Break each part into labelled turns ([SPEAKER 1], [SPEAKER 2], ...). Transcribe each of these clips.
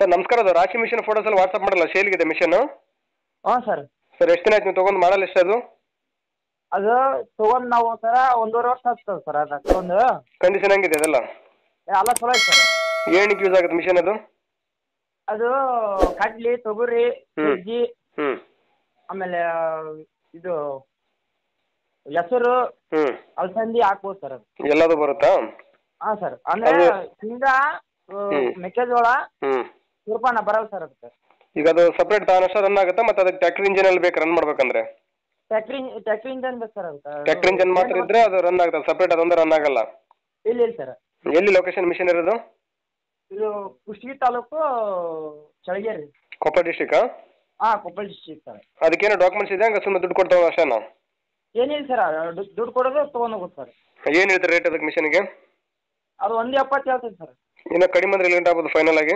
[SPEAKER 1] Sir ನಮಸ್ಕಾರ, ಅದು ರಾಶಿ ಮಿಷನ್ ಫೋಟೋಸ್ ಎಲ್ಲ ವಾಟ್ಸಪ್ ಮಾಡಲ್ಲ, ಸೇಲ್ಗಿದೆ ಮಿಷನ್.
[SPEAKER 2] ಹಾಂ ಸರ್.
[SPEAKER 1] ಸರ್ ಎಷ್ಟು ದಿನ ಆಯ್ತು ನೀವು ತೊಗೊಂಡು, ಮಾಡಲ್ಲ ಎಷ್ಟು ಅದು?
[SPEAKER 2] ಅದು ತೊಗೊಂಡು ನಾವು ಸರ 1.5 ವರ್ಷ ಆಗ್ತದೆ ಸರ್. ಅದು ತೊಗೊಂಡು
[SPEAKER 1] ಕಂಡೀಷನ್ ಹೆಂಗಿದೆ ಅದೆಲ್ಲ?
[SPEAKER 2] ಎಲ್ಲ ಚಲೋ ಐತೆ ಸರ್.
[SPEAKER 1] ಏನಕ್ಕೆ ಯೂಸ್ ಆಗುತ್ತೆ ಮಿಷನ್ ಅದು?
[SPEAKER 2] ಅದು ಕಡ್ಲಿ, ತೊಗರಿ, ಸಜ್ಜಿ, ಆಮೇಲೆ ಇದು ಹೆಸರು, ಅಲಸಂದಿ ಹಾಕ್ಬೋದು ಸರ್. ಅದು
[SPEAKER 1] ಎಲ್ಲದು ಬರುತ್ತಾ?
[SPEAKER 2] ಹಾಂ ಸರ್. ಅಂದರೆ ಶೇಂಗಾ, ಮೆಕ್ಕೆಜೋಳ, ಸೂರ್ಪಾನ ಬರಲ್ಲ ಸರ್ ಅದಕ್ಕೆ.
[SPEAKER 1] ಈಗ ಅದು ಸಪ್ರೇಟ್ ತಾನಷ್ಟ ರನ್ ಆಗುತ್ತಾ, ಮತ್ತು ಅದಕ್ಕೆ ಟ್ಯಾಕ್ಟರ್ ಇಂಜಿನ್ ಅಲ್ಲಿ ಬೇಕು ರನ್ ಮಾಡ್ಬೇಕಂದ್ರೆ?
[SPEAKER 2] ಟ್ಯಾಕ್ಟ್ರಿ ಇಂಜನ್ ಬೇಕು ಸರ್ ಅದಕ್ಕೆ.
[SPEAKER 1] ಟ್ಯಾಕ್ಟರ್ ಇಂಜಿನ್ ಮಾತ್ರ ಇದ್ರೆ ಅದು ರನ್ ಆಗುತ್ತೆ, ಸಪ್ರೇಟ್ ಅದೊಂದೇ ರನ್ ಆಗಲ್ಲ?
[SPEAKER 2] ಇಲ್ಲ ಸರ್.
[SPEAKER 1] ಎಲ್ಲಿ ಲೊಕೇಶನ್ ಮಿಷನ್ ಇರೋದು?
[SPEAKER 2] ಇದು ಕುಷ್ಟಗಿ ತಾಲೂಕು, ಚಳಗೇರಿ,
[SPEAKER 1] ಕೊಪ್ಪಳ ಡಿಸ್ಟಿಕ್.
[SPEAKER 2] ಹಾಂ, ಕೊಪ್ಪಳ ಡಿಸ್ಟ್ರಿಕ್ಟ್ ಸರ್.
[SPEAKER 1] ಅದಕ್ಕೇನೋ ಡಾಕ್ಯುಮೆಂಟ್ಸ್ ಇದೆ, ಹಂಗೆ ಸುಮ್ಮನೆ ದುಡ್ಡು ಕೊಡ್ತಾವೆ ಅಷ್ಟೇನಾ?
[SPEAKER 2] ಏನಿಲ್ಲ ಸರ್, ದುಡ್ಡು ಕೊಡೋದು ತೊಗೊಂಡು ಹೋಗೋದು ಸರ್.
[SPEAKER 1] ಏನು ಹೇಳ್ತಾರೆ ರೇಟ್ ಅದಕ್ಕೆ ಮಿಷನ್ಗೆ?
[SPEAKER 2] ಅದು 1.70 ಹೇಳ್ತೀನಿ ಸರ್.
[SPEAKER 1] ಇನ್ನು ಕಡಿಮೆ ಅಂದ್ರೆ ಎಲ್ಲಿ ಆಗ್ಬೋದು ಫೈನಲ್ ಆಗಿ?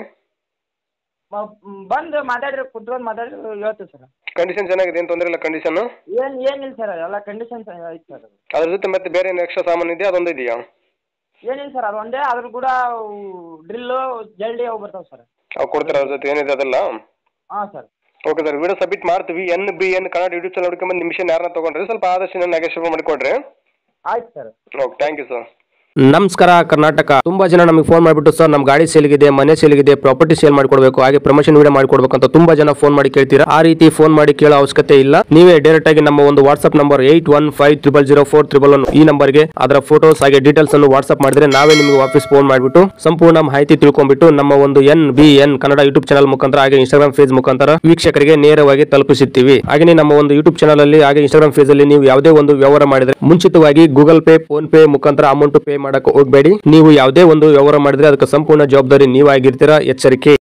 [SPEAKER 2] ಬಂದು ಮಾತಾಡಿರಿ, ಕುತ್ಕೊಂಡು ಮಾತಾಡಿರಿ ಹೇಳ್ತೀವಿ ಸರ್.
[SPEAKER 1] ಕಂಡೀಷನ್ ಚೆನ್ನಾಗಿದೆ, ಏನು ತೊಂದರೆ ಇಲ್ಲ ಕಂಡೀಷನ್?
[SPEAKER 2] ಏನಿಲ್ಲ ಸರ್, ಎಲ್ಲ ಕಂಡೀಷನ್ ಐತೆ ಸರ್.
[SPEAKER 1] ಅದ್ರ ಜೊತೆ ಮತ್ತೆ ಬೇರೆ ಏನು ಎಕ್ಸ್ಟ್ರಾ ಸಾಮಾನು ಇದೆಯಾ, ಅದೊಂದು ಇದೆಯಾ?
[SPEAKER 2] ಏನಿಲ್ಲ ಸರ್, ಅದು ಒಂದೇ. ಅದ್ರ ಕೂಡ ಡ್ರಿಲ್ಲು, ಜಲ್ಡಿ ಅವು ಬರ್ತಾವೆ ಸರ್.
[SPEAKER 1] ಅವು ಕೊಡ್ತಾರೆ ಅದ್ರ ಜೊತೆ ಏನಿದೆ ಅದೆಲ್ಲ?
[SPEAKER 2] ಹಾಂ sir.
[SPEAKER 1] Okay sir, video submit ಮಾಡ್ತೀವಿ. NBN ಕನ್ನಡ ಯೂಟ್ಯೂಬ್ ಚಾನಲ್ ಹುಡ್ಕೊಂಬಂದು ನಿಮ್ಮ ಮಿಷನ್ ಯಾರನ್ನ ತೊಗೊಂಡ್ರೆ ಸ್ವಲ್ಪ ಆದಷ್ಟು ನೆಗೋಷಿಯೇಟ್ ಮಾಡಿಕೊಡ್ರಿ.
[SPEAKER 2] ಆಯ್ತು sir.
[SPEAKER 1] Okay, thank you sir.
[SPEAKER 3] ನಮಸ್ಕಾರ ಕರ್ನಾಟಕ. ತುಂಬಾ ಜನ ನಮಗೆ ಫೋನ್ ಮಾಡಿಬಿಟ್ಟು ಸರ್ ನಮ್ಮ ಗಾಡಿ ಸೇಲ್ಗಿದೆ, ಮನೆ ಸೇಲ್ಗಿದೆ, ಪ್ರಾಪರ್ಟಿ ಸೇಲ್ ಮಾಡಿಕೊಡ್ಬೇಕು, ಹಾಗೆ ಪ್ರಮೋಷನ್ ವಿಡಿಯೋ ಮಾಡಿಕೊಡ್ಬೇಕು ಅಂತ ತುಂಬಾ ಜನ ಫೋನ್ ಮಾಡಿ ಕೇಳ್ತೀರಾ. ಆ ರೀತಿ ಫೋನ್ ಮಾಡಿ ಕೇಳೋ ಅವಶ್ಯಕತೆ ಇಲ್ಲ. ನೀವೇ ಡೈರೆಕ್ಟ್ ಆಗಿ ನಮ್ಮ ಒಂದು ವಾಟ್ಸ್ಆಪ್ ನಂಬರ್ 81500411 ಈ ನಂಬರ್ಗೆ ಅದರ ಫೋಟೋಸ್ ಹಾಗೆ ಡೀಟೇಲ್ಸ್ ಅನ್ನು ವಾಟ್ಸ್ಆಪ್ ಮಾಡಿದ್ರೆ ನಾವೇ ನಿಮಗೆ ವಾಪಸ್ ಫೋನ್ ಮಾಡಿಬಿಟ್ಟು ಸಂಪೂರ್ಣ ಮಾಹಿತಿ ತಿಳ್ಕೊಂಡ್ಬಿಟ್ಟು ನಮ್ಮ ಒಂದು NBN ಕನ್ನಡ ಯೂಟ್ಯೂಬ್ ಚಾನಲ್ ಮುಖಾಂತರ ಹಾಗೆ ಇನ್ಸ್ಟಾಗ್ರಾಮ್ ಪೇಜ್ ಮುಖಾಂತರ ವೀಕ್ಷಕರಿಗೆ ನೇರವಾಗಿ ತಲುಪಿಸುತ್ತೀವಿ. ಹಾಗೆ ನಮ್ಮ ಒಂದು ಯೂಟ್ಯೂಬ್ ಚಾನಲ್ ಅಲ್ಲಿ ಹಾಗೆ ಇನ್ಸ್ಟಾಗ್ರಾಮ್ ಪೇಜ್ ಅಲ್ಲಿ ನೀವು ಯಾವುದೇ ಒಂದು ವ್ಯವಹಾರ ಮಾಡಿದ್ರೆ ಮುಂಚಿತವಾಗಿ ಗೂಗಲ್ ಪೇ, ಫೋನ್ ಪೇ ಮುಖಾಂತರ ಅಮೌಂಟ್ ಪೇ ಮಾಡಕ್ಕೆ ಹೋಗಬೇಡಿ. ನೀವು ಯಾವುದೇ ಒಂದು ವ್ಯವಹಾರ ಮಾಡಿದ್ರೆ ಅದಕ್ಕೆ ಸಂಪೂರ್ಣ ಜವಾಬ್ದಾರಿ ನೀವಾಗಿರ್ತೀರಾ. ಎಚ್ಚರಿಕೆ.